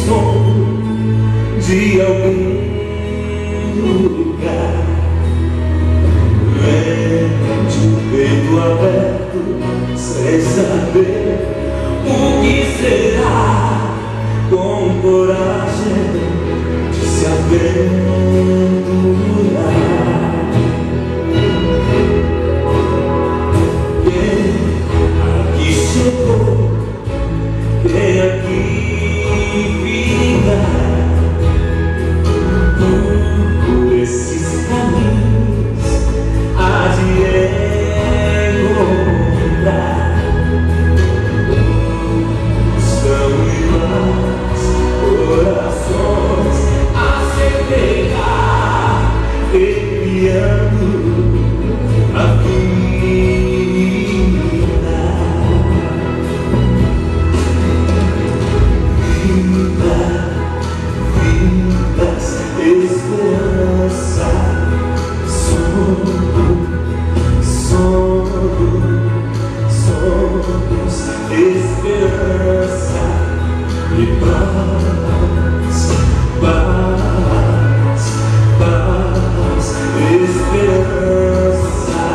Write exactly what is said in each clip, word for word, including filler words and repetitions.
som de alguém no lugar. De peito aberto, sem saber o que será, com coragem de se aventurar. Quem aqui chegou, quem aqui fica por esses caminhos há de encontrar os caminhos, corações a semear, enviando a vida. Vida, vidas, esperança, sonho, sonho, sonhos, esperança e paz, paz, paz, esperança.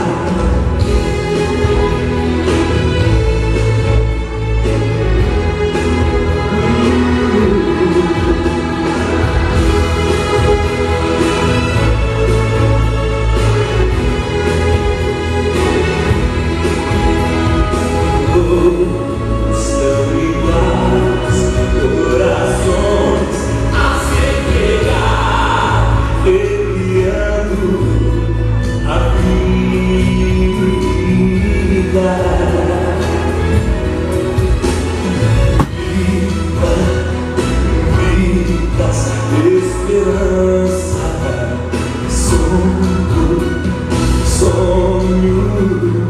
Esperança, sonho, sonho,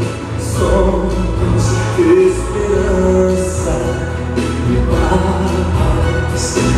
sonhos, esperança e paz.